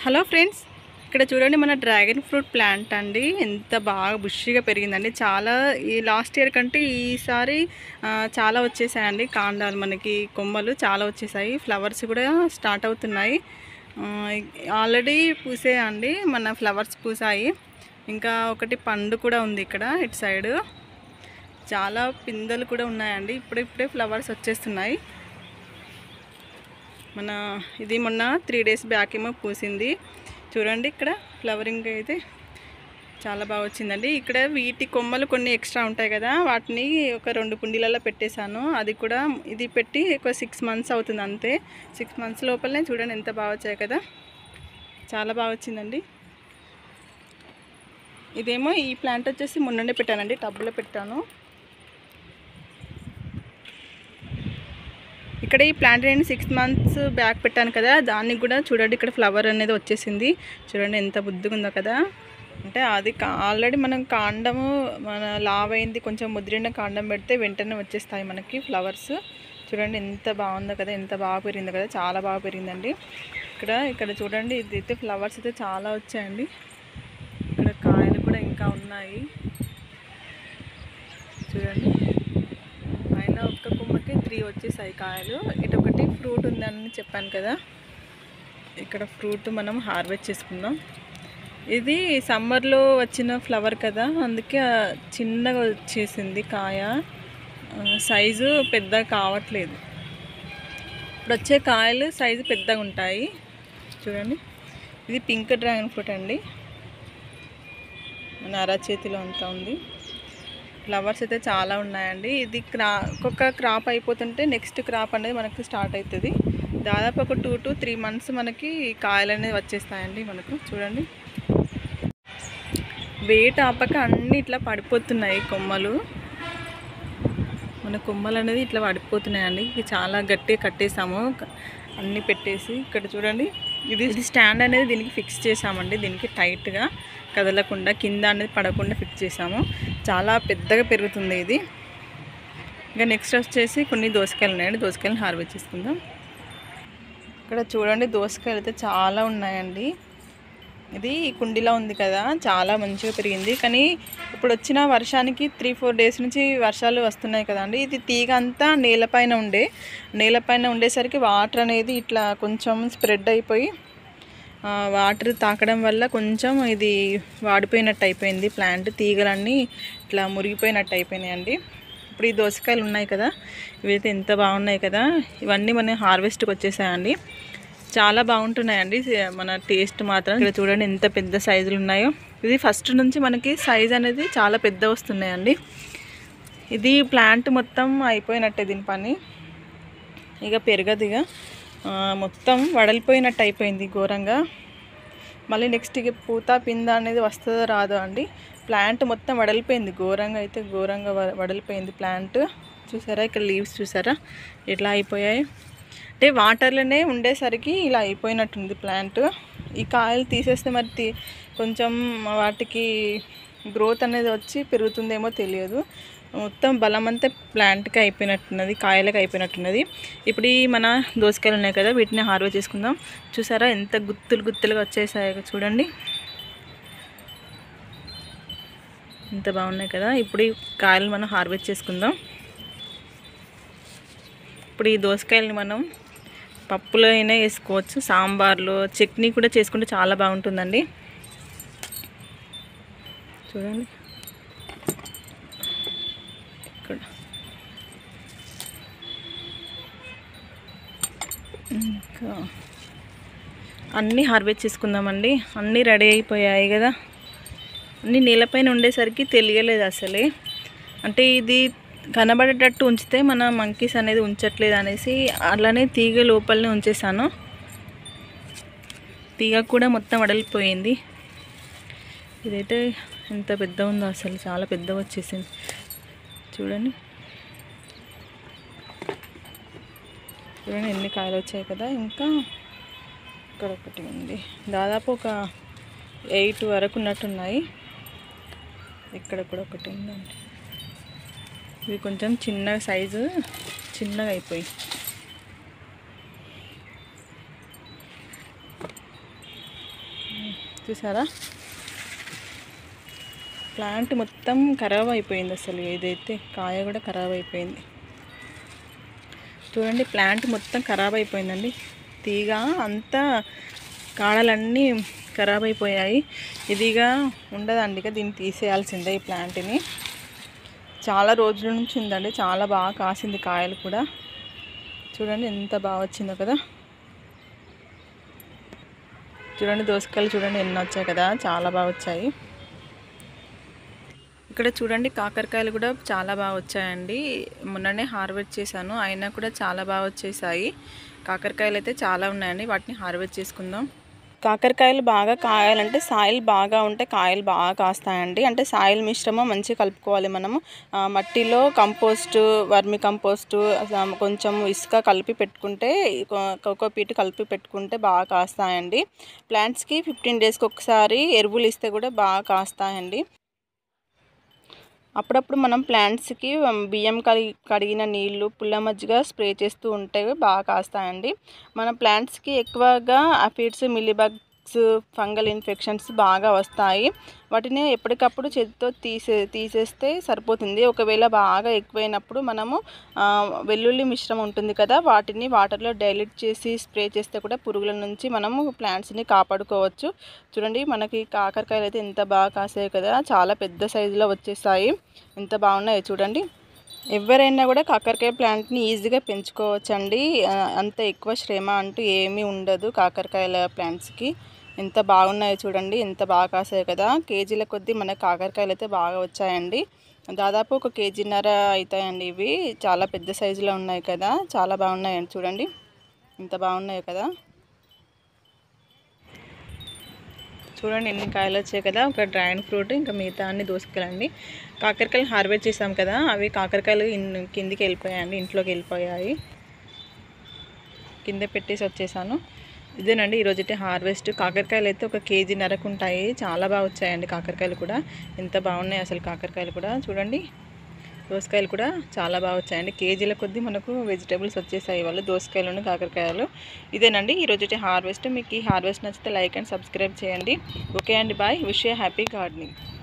Hello friends, ఇక్కడ చూడండి మన డ్రాగన్ ఫ్రూట్ ప్లాంట్ అండి. ఎంత బాగా బుషిగా పెరిగిందండి. చాలా ఈ లాస్ట్ ఇయర్ కంటే ఈసారి చాలా వచ్చేసాయండి. కాండాలు మనకి కొమ్మలు చాలా వచ్చేసాయి. ఫ్లవర్స్ కూడా స్టార్ట్ అవుతున్నాయి. ఆల్రెడీ పూసాయండి, మన ఫ్లవర్స్ పూసాయి. ఇంకా ఒకటి పండు కూడా ఉంది ఇక్కడ ఇటు సైడు. చాలా పిందెలు కూడా ఉన్నాయండి. ఇప్పుడిప్పుడే ఫ్లవర్స్ వచ్చేస్తున్నాయి. మన ఇది మొన్న 3 days బ్యాక్ ఏమో పూసింది. చూడండి ఇక్కడ ఫ్లవరింగ్ అయితే చాలా బాగా వచ్చిందండి. ఇక్కడ వీటి కొమ్మలు కొన్ని ఎక్స్ట్రా ఉంటాయి కదా, వాటిని ఒక 2 కుండీలలో పెట్టేశాను. అది కూడా ఇది పెట్టి ఒక 6 months అవుతుంది అంతే. 6 months లోపలనే చూడండి ఎంత బాగా వచ్చాయి కదా, చాలా బాగా వచ్చిందండి. ఇదేమో ఈ ప్లాంట్ వచ్చేసి మొన్ననే పెట్టానండి, టబ్లో పెట్టాను. ఇక్కడ ఈ ప్లాంట్ నేను 6 months బ్యాక్ పెట్టాను కదా, దానికి కూడా చూడండి ఇక్కడ ఫ్లవర్ అనేది వచ్చేసింది. చూడండి ఎంత బుద్ధిగా ఉందో కదా. అంటే అది ఆల్రెడీ మనం కాండము మన లావైంది కొంచెం ముదిరిన కాండం పెడితే వెంటనే వచ్చేస్తాయి మనకి ఫ్లవర్స్. చూడండి ఎంత బాగుందో కదా, ఎంత బాగా పెరిగిందో కదా, చాలా బాగా పెరిగిందండి. ఇక్కడ చూడండి ఇది అయితే ఫ్లవర్స్ అయితే చాలా వచ్చాయండి. ఇక్కడ కాయలు కూడా ఇంకా ఉన్నాయి చూడండి. పైన ఒక్క కొమ్మకి 3 వచ్చేసాయి కాయలు. ఇటు ఒకటి ఫ్రూట్ ఉందని చెప్పాను కదా, ఇక్కడ ఫ్రూట్ మనం హార్వెస్ట్ చేసుకుందాం. ఇది సమ్మర్లో వచ్చిన ఫ్లవర్ కదా, అందుకే చిన్నగా వచ్చేసింది కాయ, సైజు పెద్దగా కావట్లేదు. ఇప్పుడు వచ్చే కాయలు సైజు పెద్దగా ఉంటాయి చూడండి. ఇది పింక్ డ్రాగన్ ఫ్రూట్ అండి, మన అరచేతిలో అంతా ఉంది. ఫ్లవర్స్ అయితే చాలా ఉన్నాయండి. ఇది ఒక్కొక్క క్రాప్ అయిపోతుంటే నెక్స్ట్ క్రాప్ అనేది మనకు స్టార్ట్ అవుతుంది. దాదాపు ఒక 2 to 3 months మనకి కాయలు అనేది వచ్చేస్తాయండి మనకు. చూడండి వెయిట్ ఆపక అన్నీ ఇట్లా పడిపోతున్నాయి కొమ్మలు. మన కొమ్మలు అనేది ఇట్లా పడిపోతున్నాయండి. ఇది చాలా గట్టిగా కట్టేసాము అన్నీ పెట్టేసి. ఇక్కడ చూడండి ఇది స్టాండ్ అనేది దీనికి ఫిక్స్ చేసామండి, దీనికి టైట్గా కదలకుండా కింద అనేది పడకుండా ఫిక్స్ చేసాము. చాలా పెద్దగా పెరుగుతుంది ఇది. ఇంకా నెక్స్ట్ వచ్చేసి కొన్ని దోసకాయలు ఉన్నాయండి, దోసకాయలను హార్వెస్ట్ చేసుకుందాం. ఇక్కడ చూడండి దోసకాయలు అయితే చాలా ఉన్నాయండి. ఇది కుండీలో ఉంది కదా, చాలా మంచిగా పెరిగింది. కానీ ఇప్పుడు వచ్చిన వర్షానికి 3-4 days నుంచి వర్షాలు వస్తున్నాయి కదండి. ఇది తీగ అంతా నేలపైన ఉండేసరికి వాటర్ అనేది ఇట్లా కొంచెం స్ప్రెడ్ అయిపోయి వాటర్ తాకడం వల్ల కొంచెం ఇది వాడిపోయినట్టు అయిపోయింది. ప్లాంట్ తీగలన్నీ ఇట్లా మురిగిపోయినట్టు అయిపోయినాయండి. ఇప్పుడు ఈ దోసకాయలు ఉన్నాయి కదా, ఇవైతే ఎంత బాగున్నాయి కదా. ఇవన్నీ మన హార్వెస్ట్కి వచ్చేసాయండి. చాలా బాగుంటున్నాయండి. మన టేస్ట్ మాత్రం ఇక్కడ చూడండి ఎంత పెద్ద సైజులు ఉన్నాయో. ఇది ఫస్ట్ నుంచి మనకి సైజ్ అనేది చాలా పెద్ద వస్తున్నాయండి. ఇది ప్లాంట్ మొత్తం అయిపోయినట్టే దీని పని, ఇక పెరగదు. ఇక మొత్తం వడలిపోయినట్టు అయిపోయింది ఘోరంగా. మళ్ళీ నెక్స్ట్ ఇక పూత పింద అనేది వస్తుందో రాదో అండి. ప్లాంట్ మొత్తం వడలిపోయింది ఘోరంగా, అయితే ఘోరంగా వడలిపోయింది ప్లాంట్. చూసారా ఇక్కడ లీవ్స్ చూసారా ఎట్లా అయిపోయాయి. అంటే వాటర్లోనే ఉండేసరికి ఇలా అయిపోయినట్టుంది ప్లాంట్. ఈ కాయలు తీసేస్తే మరి కొంచెం వాటికి గ్రోత్ అనేది వచ్చి పెరుగుతుందేమో తెలియదు. మొత్తం బలం అంతా ప్లాంట్కి అయిపోయినట్టున్నది, కాయలకు అయిపోయినట్టున్నది. ఇప్పుడు ఈ మన దోసకాయలు ఉన్నాయి కదా, వీటిని హార్వెస్ట్ చేసుకుందాం. చూసారా ఎంత గుత్తులుగా వచ్చేసాయో చూడండి, ఎంత బాగున్నాయి కదా. ఇప్పుడు ఈ కాయలు మనం హార్వెస్ట్ చేసుకుందాం. ఇప్పుడు ఈ దోసకాయలని మనం పప్పులో అయినా వేసుకోవచ్చు, సాంబార్లో చట్నీ కూడా చేసుకుంటే చాలా బాగుంటుందండి. చూడండి ఇక్కడ ఇంకా అన్నీ హార్వెస్ట్ చేసుకుందామండి. అన్నీ రెడీ అయిపోయాయి కదా. అన్నీ నేలపైన ఉండేసరికి తెలియలేదు అసలే. అంటే ఇది కనబడేటట్టు ఉంచితే మన మంకీస్ అనేది ఉంచట్లేదు అనేసి అలానే తీగ లోపలనే ఉంచేసాను. తీగ కూడా మొత్తం వడలిపోయింది. ఇదైతే ఎంత పెద్ద ఉందో అసలు, చాలా పెద్దగా వచ్చేసింది చూడండి. చూడండి ఎన్ని కాయలు వచ్చాయి కదా. ఇంకా ఇక్కడ ఒకటి ఉంది, దాదాపు ఒక 8 వరకు ఉన్నట్టున్నాయి. ఇక్కడ కూడా ఒకటి ఉందండి. ఇవి కొంచెం చిన్న సైజు, చిన్నగా అయిపోయి. చూసారా ప్లాంట్ మొత్తం ఖరాబ్ అయిపోయింది, అసలు ఏదైతే కాయ కూడా ఖరాబ్ అయిపోయింది. చూడండి ప్లాంట్ మొత్తం ఖరాబ్ అయిపోయిందండి, తీగ అంతా కాడలన్నీ ఖరాబ్ అయిపోయాయి. ఇదిగా ఉండదండి, ఇక దీన్ని తీసేయాల్సిందే ఈ ప్లాంట్ని. చాలా రోజుల నుంచి ఉందండి, చాలా బాగా కాసింది కాయలు కూడా. చూడండి ఎంత బాగా వచ్చిందో కదా. చూడండి దోసకాయలు చూడండి ఎన్ని వచ్చాయి కదా, చాలా బాగా వచ్చాయి. ఇక్కడ చూడండి కాకరకాయలు కూడా చాలా బాగా వచ్చాయండి. మొన్ననే హార్వెస్ట్ చేశాను, అయినా కూడా చాలా బాగా వచ్చేసాయి. కాకరకాయలు అయితే చాలా ఉన్నాయండి, వాటిని హార్వెస్ట్ చేసుకుందాం. కాకరకాయలు బాగా కాయాలంటే సాయిల్ బాగా ఉంటే కాయలు బాగా కాస్తాయండి. అంటే సాయిల్ మిశ్రమం మంచిగా కలుపుకోవాలి మనము. మట్టిలో కంపోస్ట్, వర్మి కంపోస్టు, కొంచెం ఇసుక కలిపి పెట్టుకుంటే, కోకోపీట్ కలిపి పెట్టుకుంటే బాగా కాస్తాయండి. ప్లాంట్స్కి 15 డేస్కి ఒకసారి ఎరువులు ఇస్తే కూడా బాగా కాస్తాయండి. అప్పుడప్పుడు మనం ప్లాంట్స్కి బియ్యం కడిగిన నీళ్లు, పుల్ల మజ్జిగ స్ప్రే చేస్తూ ఉంటే బాగా కాస్తాయండి. మన ప్లాంట్స్కి ఎక్కువగా అఫిడ్స్, మిలీబగ్స్, ఫంగల్ ఇన్ఫెక్షన్స్ బాగా వస్తాయి. వాటిని ఎప్పటికప్పుడు చేతితో తీసేస్తే సరిపోతుంది. ఒకవేళ బాగా ఎక్కువైనప్పుడు మనము వెల్లుల్లి మిశ్రమం ఉంటుంది కదా, వాటిని వాటర్లో డైల్యూట్ చేసి స్ప్రే చేస్తే కూడా పురుగుల నుంచి మనము ప్లాంట్స్ని కాపాడుకోవచ్చు. చూడండి మనకి కాకరకాయలు అయితే ఎంత బాగా కాసాయి కదా, చాలా పెద్ద సైజులో వచ్చేసాయి. ఎంత బాగున్నాయో చూడండి. ఎవరైనా కూడా కాకరకాయ ప్లాంట్ని ఈజీగా పెంచుకోవచ్చండి. అంత ఎక్కువ శ్రమ అంటూ ఏమీ ఉండదు కాకరకాయల ప్లాంట్స్కి. ఎంత బాగున్నాయో చూడండి, ఎంత బాగా కాసాయి కదా. కేజీల కొద్దీ మన కాకరకాయలు అయితే బాగా వచ్చాయండి. దాదాపు 1 కేజీన్నర అవుతాయండి ఇవి. చాలా పెద్ద సైజులో ఉన్నాయి కదా, చాలా బాగున్నాయండి. చూడండి ఎంత బాగున్నాయో కదా. చూడండి ఎన్ని కాయలు వచ్చాయి కదా. ఒక డ్రాగన్ ఫ్రూట్, ఇంకా మిగతా అన్ని దోసకాయలండి. కాకరకాయలు హార్వెస్ట్ చేసాం కదా, అవి కాకరకాయలు కిందికి వెళ్ళిపోయాయండి, ఇంట్లోకి వెళ్ళిపోయాయి. కింద పెట్టేసి వచ్చేసాను. ఇదేనండి ఈరోజుటి హార్వెస్ట్. కాకరకాయలు అయితే 1 కేజీన్నరకు ఉంటాయి. చాలా బాగా వచ్చాయండి కాకరకాయలు కూడా. ఎంత బాగున్నాయి అసలు కాకరకాయలు కూడా. చూడండి దోసకాయలు కూడా చాలా బాగా వచ్చాయండి. కేజీల కొద్దీ మనకు వెజిటేబుల్స్ వచ్చేసాయి వాళ్ళు, దోసకాయలు, కాకరకాయలు. ఇదేనండి ఈరోజుటి హార్వెస్ట్. మీకు ఈ హార్వెస్ట్ నచ్చితే లైక్ అండ్ సబ్స్క్రైబ్ చేయండి. ఓకే అండి, bye. Wish you happy gardening.